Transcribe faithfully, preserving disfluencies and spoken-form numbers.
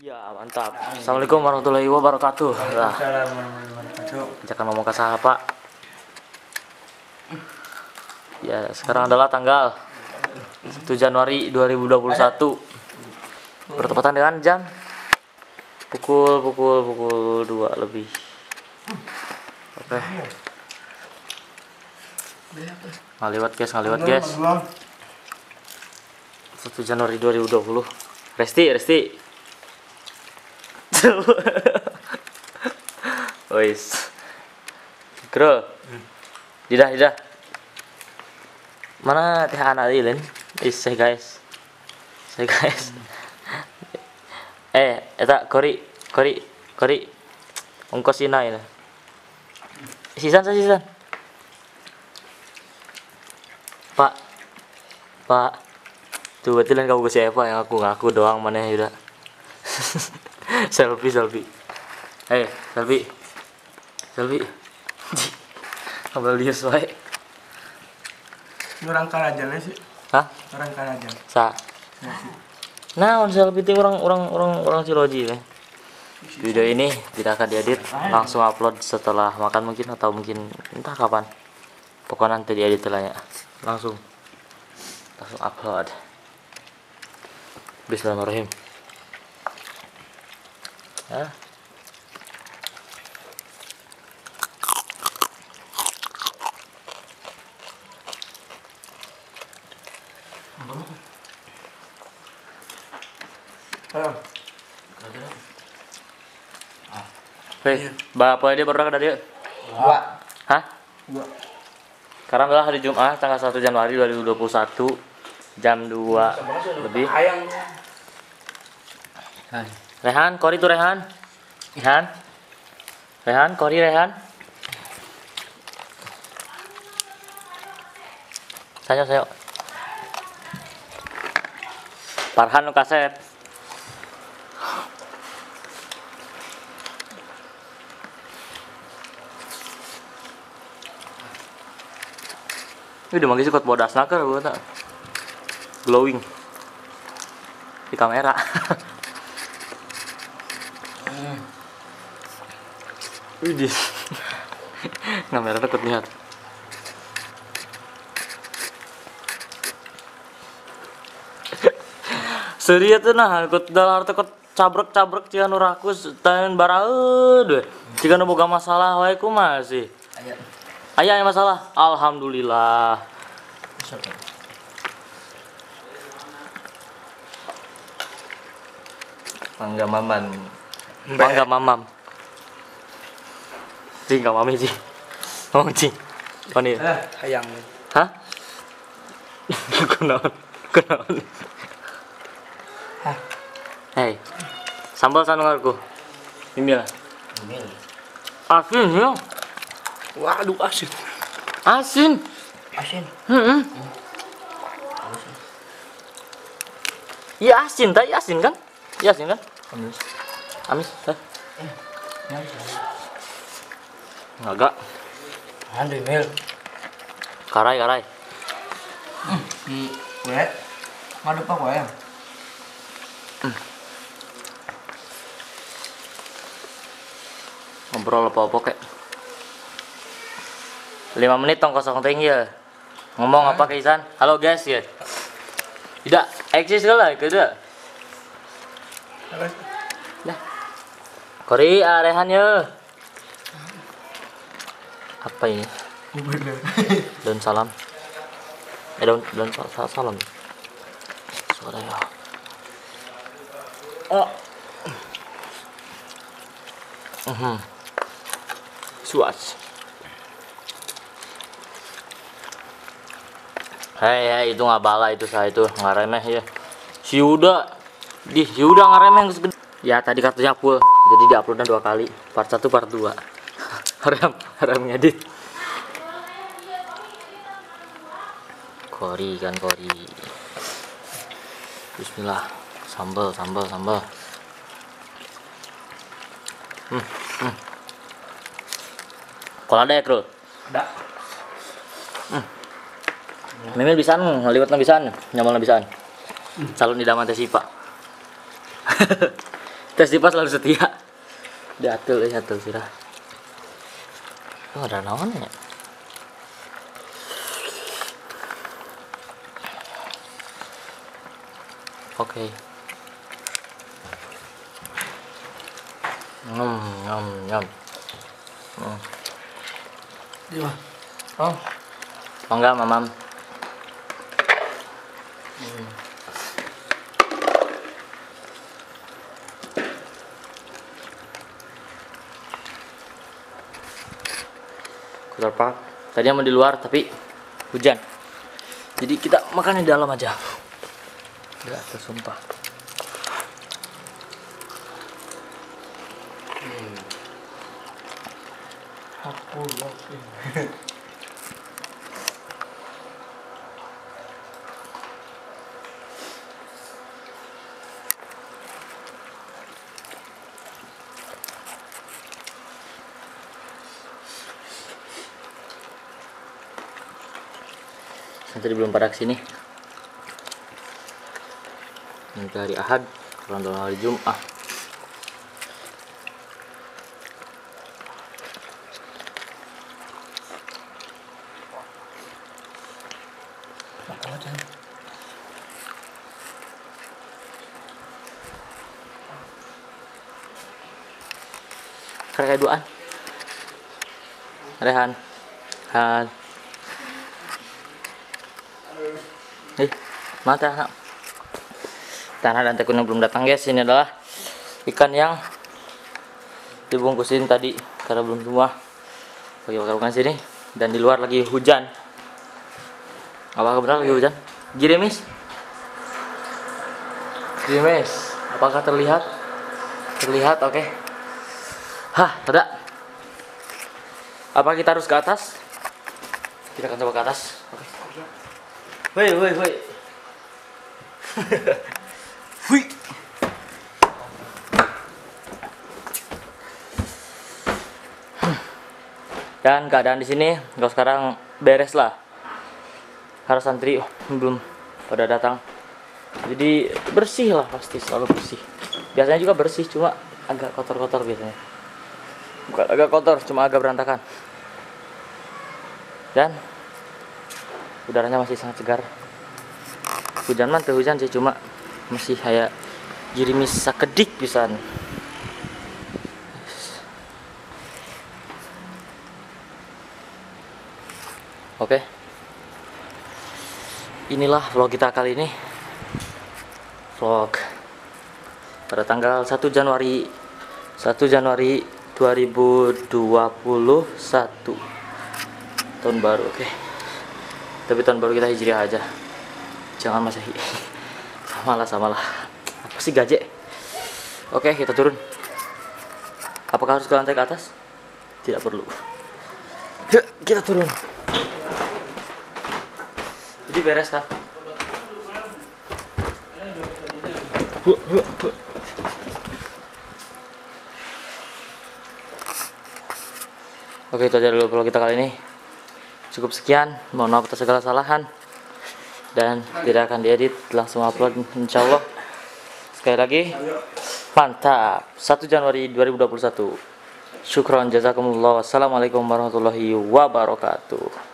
Ya mantap. Assalamualaikum warahmatullahi wabarakatuh. Nah, Waalaikumsalam warahmatullahi wabarakatuh. jangan ngomong ke saya Pak. Ya sekarang adalah tanggal satu Januari dua ribu dua puluh satu. Bertepatan dengan jam pukul pukul pukul dua lebih. Oke. Ngaliwat guys, ngaliwat guys. satu Januari dua ribu dua puluh. Resti, Resti. Wis. Bro. Didah, didah. Mana teh anak ilin? Is say guys. Say guys. Eh, eta kori, kori, kori. Ongkos ina ini. Sisan sa sisan. Pak. Pak. Tuh betilan kamu ke siapa yang aku ngaku doang mana ya udah. Selfie, selfie. Eh, selfie. Selfie. Ambil dia suai. Orang Karajan sih. Hah? Orang Karajan. Sa. Nah, on selfie ting orang orang orang orang Ciloji ya. Video ini tidak akan diedit, langsung upload setelah makan mungkin atau mungkin entah kapan. Pokoknya nanti diedit lah ya. Langsung. Langsung upload. Bismillahirrahmanirrahim. Hah? Ayo. Hei, bapak dia baru dari dia. Dua. Hah? Dua. Sekarang adalah hari Jumat tanggal satu Januari dua ribu dua puluh satu jam dua lebih. Ayang. Rehan, Kori tuh Rehan. Rehan. Rehan, Kori Rehan. Saya saya. Farhan nu kaset. Ini udah manggil sikot bodas nakar gua tak. Glowing di kamera. Widih. Kamera takut lihat. Seria tuh nah, ikut dalam arti ikut cabrek-cabrek cian rakus tahan baraud we. Jika nu boga masalah wae kumaha sih? Aya. Aya yang masalah? Alhamdulillah. Mangga Maman. Mangga mamam. Cing enggak mami sih. Ngomong cing. Pani. Eh, ayang. Hah? Kunaon? Kunaon? Hah. Hei. Sambal sanungarku. Mimil. Mil. Asin ya. Waduh asin. Asin. Asin. Heeh. Iya asin, tadi asin kan? Iya asin kan? Amis. Amis, eh. Enggak. Ande mil. Karai, karai. Di wet. Ngadu pak wae. Ngobrol apa-apa kek. lima menit tong kosong tinggi ya. Ngomong apa ke Isan? Halo guys ya. Tidak, eksis lah kedua. Dah. Kori arehan ya. Apa ini? Daun salam. Eh daun daun sal sal salam. Suara ya. Oh. Mhm. Suas. Hei, hei, itu nggak bala itu saya itu nggak remeh ya. Si Yuda, di si Yuda nggak remeh segede. Ya tadi kartunya full, jadi diuploadnya dua kali, part satu, part dua. Haram, haram ngedit. Kori kan kori. Bismillah, sambal, sambal, sambal. Hmm, hmm. Kalau ada ya, Bro? Ada. Hmm. Memang bisaan ngaliwat na bisaan, nyamal na bisaan. Salon idaman teh sipa. Tes Dipa selalu setia. Diatul ya atul sirah. Oh, ada naon ya? Oke. Okay. Nyam nyam nyam. Hmm. Iya. Oh. Oh enggak, Mamam. Hmm. Kotor Park. Tadinya mau di luar tapi hujan. Jadi kita makan di dalam aja. Enggak tersumpah. Hmm. Aku lagi. Santri belum pada kesini. Nanti hari Ahad, kurang hari Jumat. Apa aja? Kayak duaan. Rehan. Han. Eh, mata anak. Tanah dan tekun yang belum datang guys. Ini adalah ikan yang dibungkusin tadi karena belum semua. Bagi bakar sini dan di luar lagi hujan. Apakah benar lagi hujan? Girimis. Girimis. Apakah terlihat? Terlihat, oke. Okay. Hah, ada. Apa kita harus ke atas? Kita akan coba ke atas. Oke. Okay. Woi, woi, woi. Hui. Dan keadaan di sini kalau sekarang beres lah. Karena santri oh, belum pada datang. Jadi bersih lah, pasti selalu bersih. Biasanya juga bersih, cuma agak kotor-kotor biasanya. Bukan agak kotor, cuma agak berantakan. Dan udaranya masih sangat segar. Hujan man tuh hujan sih, cuma masih kayak girimis sakedik pisan. Oke. Inilah vlog kita kali ini. Vlog pada tanggal satu Januari dua ribu dua puluh satu. Tahun baru, oke. Tapi tahun baru kita Hijriah aja. Jangan Masehi. Samalah, samalah. Apa sih gajek? Oke, kita turun. Apakah harus ke lantai ke atas? Tidak perlu. Yuk, kita turun. Jadi beres kan? Huh, huh, huh. Oke, itu aja dulu vlog kita kali ini. Cukup sekian, mohon maaf atas segala kesalahan dan tidak akan diedit, langsung upload insyaallah. Sekali lagi mantap. satu Januari dua ribu dua puluh satu. Syukron jazakumullah. Wassalamualaikum warahmatullahi wabarakatuh.